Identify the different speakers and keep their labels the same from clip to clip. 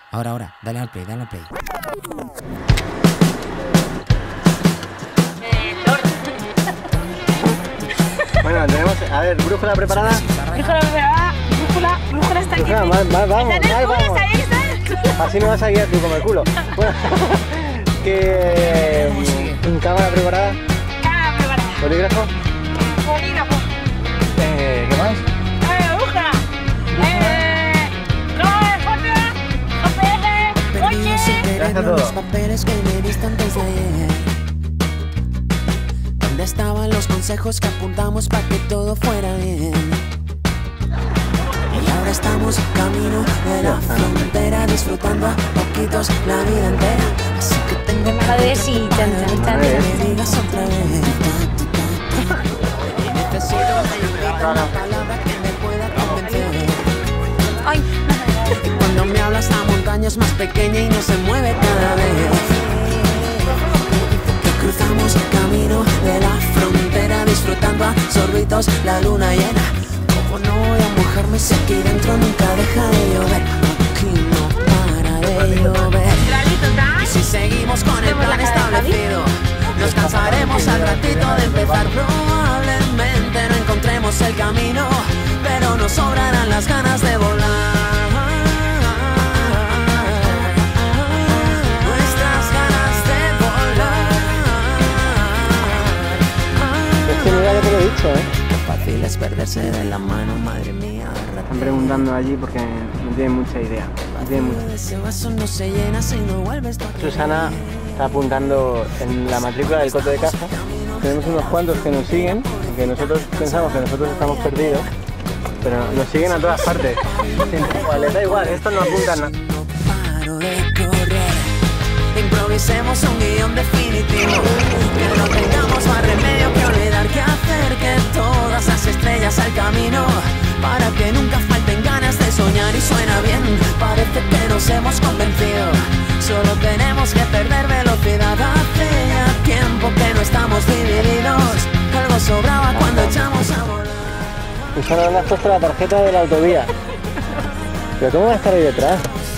Speaker 1: Ahora, dale al play.
Speaker 2: Bueno, tenemos, a ver, brújula preparada.
Speaker 3: Brújula está aquí.
Speaker 2: Vamos.
Speaker 3: Ahí está.
Speaker 2: Así me vas a guiar tú como el culo. Bueno, cámara preparada.
Speaker 3: Cámara preparada.
Speaker 2: Bolígrafo.
Speaker 3: Bolígrafo.
Speaker 2: ¿Qué más?
Speaker 3: Brújula. GPS. Coche.
Speaker 2: Ya está todo.
Speaker 1: Los papeles que me diste antes de ayer. ¿Dónde estaban los consejos que apuntamos para que todo fuera bien? Y ahora estamos camino de la frontera, disfrutando a poquitos la vida entera. Así que tengo
Speaker 3: Madre, sí, tan.
Speaker 1: que me digas otra vez. Y necesito una palabra que me pueda convencer.
Speaker 3: Ay.
Speaker 1: Y cuando me hablas la montaña es más pequeña y no se mueve cada vez. Que cruzamos camino de la frontera, disfrutando a sorbitos la luna llena. Como no voy a mojarme si aquí dentro nunca deja de llover? Aquí no para de llover. Y si seguimos con el plan establecido, nos cansaremos al ratito de empezar. Probablemente no encontremos el camino, pero nos sobrarán las ganas de volar. Nuestras ganas de volar.
Speaker 2: Es que mira, ya te lo he dicho,
Speaker 1: Qué fácil es perderse de la mano, madre mía.
Speaker 2: Están preguntando allí porque no tienen mucha idea. No tienen mucha.
Speaker 1: Ese vaso no se llena si no vuelves tú aquí.
Speaker 2: Susana está apuntando en la matrícula del coto de caza. Tenemos unos cuantos que nos siguen, que nosotros pensamos que nosotros estamos perdidos, pero nos siguen a todas partes. Da igual, estos no apuntan nada.
Speaker 1: No paro de correr. Improvisemos un guión definitivo. Que no tengamos más remedio que olvidar qué hacer, que todas las estrellas al camino, para que nunca falten ganas de soñar. Y suena bien, parece que nos hemos convencido. Solo tenemos que perder velocidad. Hace ya tiempo que no estamos divididos. Algo sobraba cuando echamos a volar.
Speaker 2: Susana, ¿dónde has puesto la tarjeta de la autovía? ¿Pero cómo va a estar ahí detrás?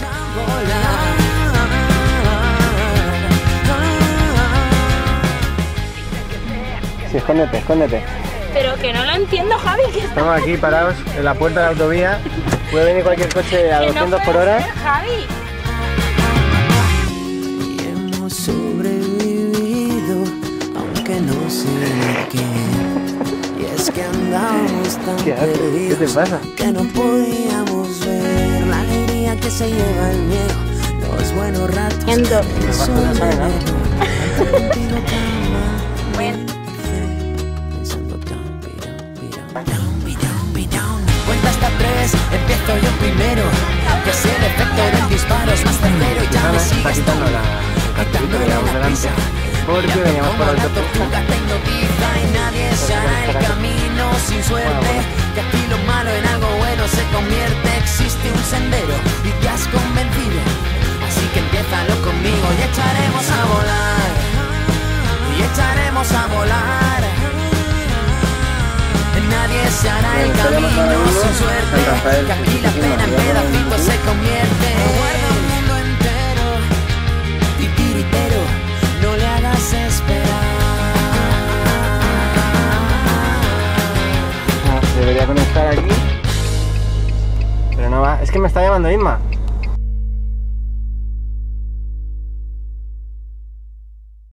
Speaker 2: Sí, escóndete.
Speaker 3: Pero que no lo entiendo, Javi. Que
Speaker 2: Estamos aquí parados en la puerta de la autovía. Puede venir cualquier coche a
Speaker 3: que no
Speaker 2: 200 por
Speaker 3: puede
Speaker 2: hora.
Speaker 3: ser, Javi.
Speaker 1: Y hemos sobrevivido, aunque no sé qué. Y es que andamos tan
Speaker 2: ¿Qué haces?
Speaker 1: perdidos
Speaker 2: ¿Qué te pasa?
Speaker 1: que no podíamos ver la alegría que se lleva el miedo, los buenos ratos.
Speaker 3: Ento.
Speaker 1: el sol
Speaker 2: no sabe nada.
Speaker 1: contigo, calma.
Speaker 3: Bueno.
Speaker 1: Pensando down, be down. Cuenta hasta 3, empiezo yo primero. Que si el efecto del disparo es más certero, ya me
Speaker 2: Susana está
Speaker 1: sigues
Speaker 2: quitando
Speaker 1: tú.
Speaker 2: la cartelita que llevamos delante porque veníamos por autopista.
Speaker 1: Tengo tiza y nadie se hará el camino sin suerte. Que aquí lo malo en algo bueno se convierte. Existe un sendero y te has convencido. Así que empiézalo conmigo y echaremos a volar. Y echaremos a volar. Nadie se hará el camino sin suerte. Que aquí la pena en pedacitos se convierte. Guarda el mundo entero. Titiritero, no le hagas esperar.
Speaker 2: Debería conectar aquí. Pero no va. Es que me está llamando Inma.